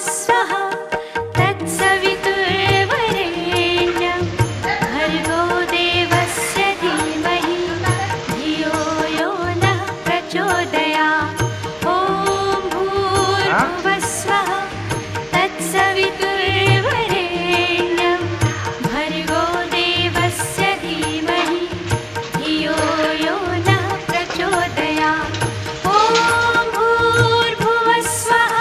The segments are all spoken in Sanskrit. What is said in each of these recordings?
भूर्भुवस्वः तत्सवितुर्वरेण्यं भर्गो देवस्य धीमहि धियो यो नः प्रचोदयात्। ॐ भूर्भुवस्वः तत्सवितुर्वरेण्यं भर्गो देवस्य धीमहि धियो यो नः प्रचोदयात्। ॐ भूर्भुवस्वः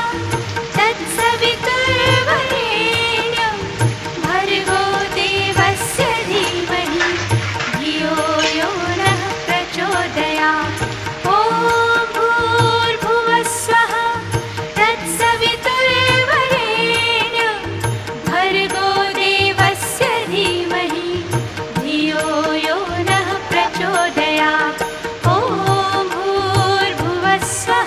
तत्सवितुर्वरेण्यं भर्गो देवस्य धीमहि धियो यो नः प्रचोदयात्। ॐ भूर्भुवस्वः तत्सवितुर्वरेण्यं भर्गो देवस्य धीमहि धियो यो नः प्रचोदयात्। ॐ भूर्भुवस्वः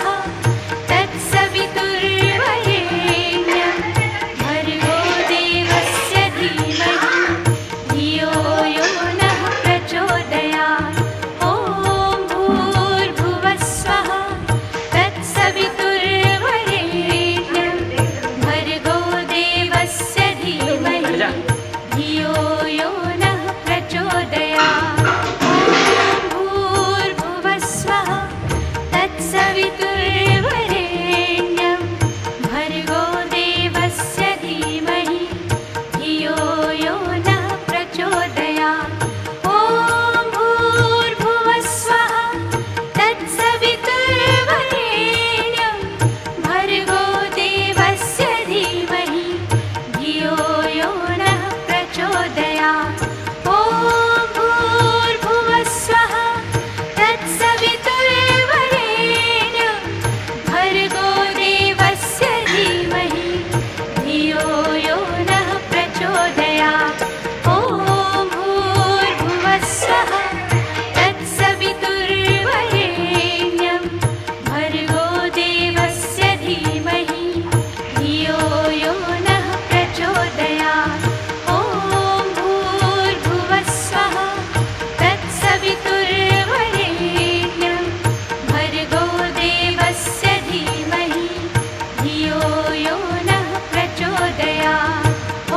तत्सवितुर्वरेण्यं भर्गो देवस्य धीमहि धियो यो नः प्रचोदयात्। ॐ भूर्भुवस्वः तत्सवितुर्वरेण्यं भर्गो देवस्य धीमहि धियो यो नः प्रचोदयात्। ॐ भूर्भुवस्वः तत्सवितुर्वरेण्यं भर्गो देवस्य धीमहि धियो यो नः प्रचोदयात्। ॐ भूर्भुवस्वः तत्सवितुर्वरेण्यं भर्गो देवस्य धीमहि धियो यो नः प्रचोदयात्। ॐ भूर्भुवस्वः तत्सवितुर्वरेण्यं भर्गो देवस्य धीमहि धियो यो नः प्रचोदयात्। ॐ भूर्भुवस्वः तत्सवितुर्वरेण्यं भर्गो देवस्य धीमहि धियो यो नः प्रचोदयात्। ॐ भूर्भुवस्वः तत्सवितुर्वरेण्यं भर्गो देवस्य धीमहि धियो यो नः प्रचोदयात्। ॐ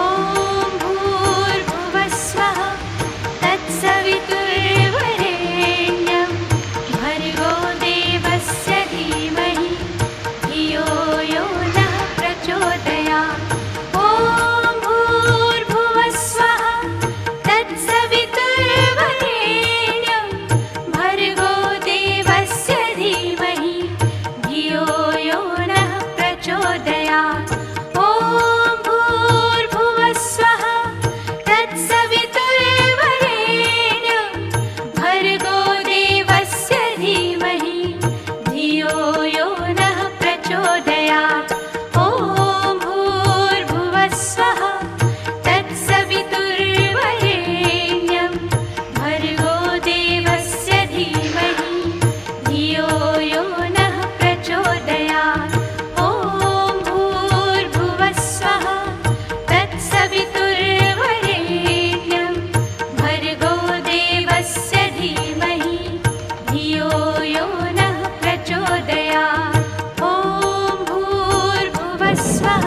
भूर्भुवस्वः तत्सवितुर्वरेण्यं भर्गो देवस्य धीमहि धियो यो नः प्रचोदयात्। ॐ भूर्भुवस्वः तत्सवितुर्वरेण्यं भर्गो देवस्य धीमहि धियो यो नः प्रचोदयात्। ॐ भूर्भुवस्वः तत्सवितुर्वरेण्यं भर्गो देवस्य धीमहि धियो यो नः प्रचोदयात्। ॐ भूर्भुवस्वः तत्सवितुर्वरेण्यं भर्गो देवस्य धीमहि धियो यो नः प्रचोदयात्। ॐ भूर्भुवस्वः तत्सवितुर्वरेण्यं भर्गो देवस्य धीमहि धियो यो नः प्रचोदयात्। ॐ भूर्भुवस्वः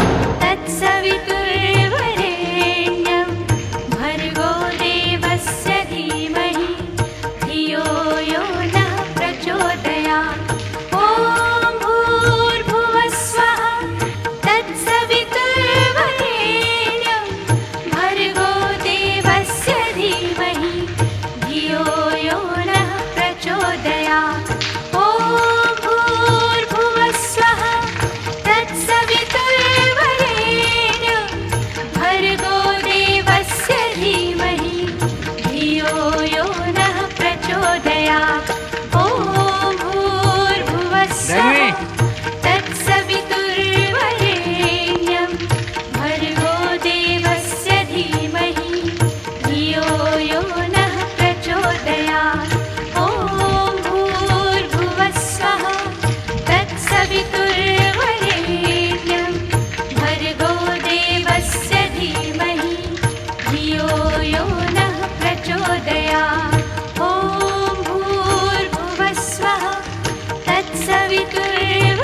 तत्सवितुर्वरेण्यं भर्गो देवस्य धीमहि धियो यो नः प्रचोदयात्। ॐ भूर्भुवस्वः तत्सवितुर्वरेण्यं भर्गो देवस्य धीमहि धियो यो नः प्रचोदयात्। ॐ भूर्भुवस्वः तत्सवितुर्वरेण्यं भर्गो देवस्य धीमहि धियो यो नः प्रचोदयात्। ॐ भूर्भुवस्वः तत्सवितुर्वरेण्यं भर्गो देवस्य धीमहि धियो यो नः प्रचोदयात्। ॐ भूर्भुवस्वः तत्सवितुर्वरेण्यं भर्गो देवस्य धीमहि धियो यो नः प्रचोदयात्। ॐ भूर्भुवस्वः तत्सवितुर्वरेण्यं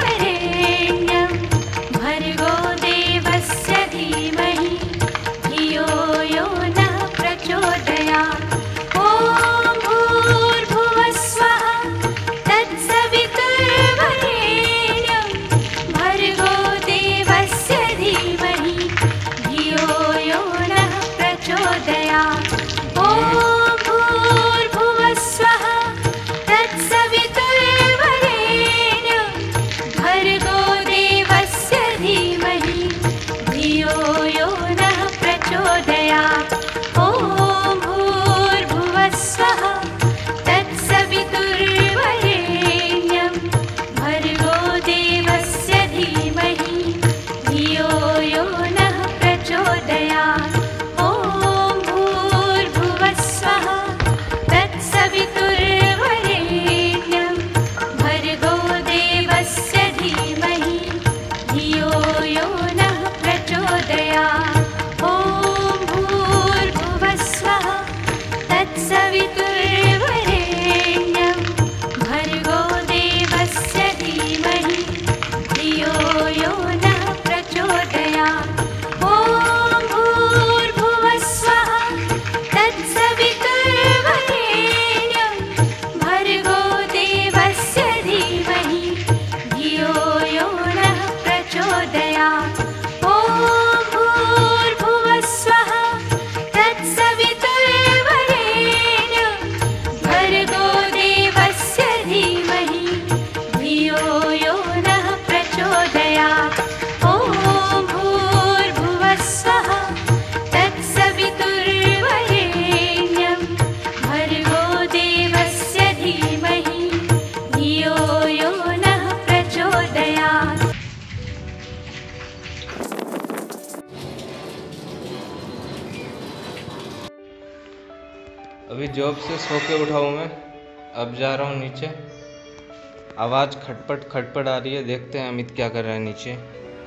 अभी जॉब से सो के उठा हूँ मैं, अब जा रहा हूँ नीचे। आवाज़ खटपट खटपट आ रही है, देखते हैं अमित क्या कर रहा है नीचे।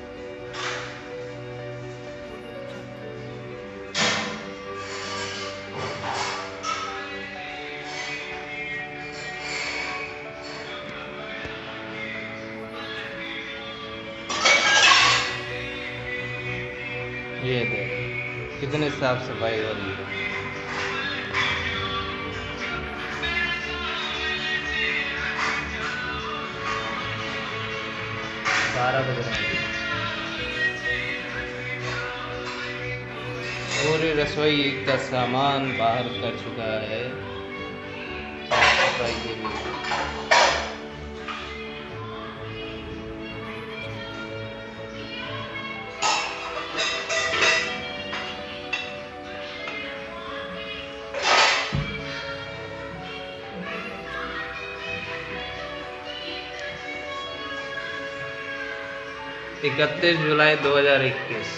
ये देख कितने साफ सफाई हो रही है। पूरी रसोई का सामान बाहर कर चुका है साफ सफाई के लिए। 31 जुलाई 2021।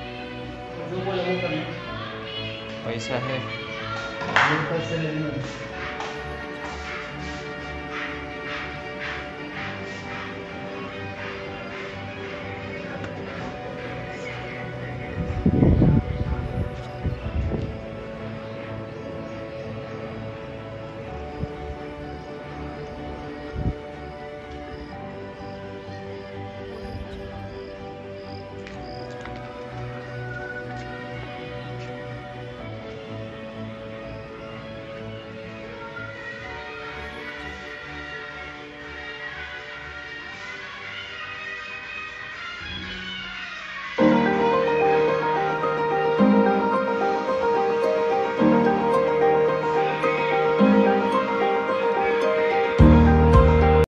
पैसा है।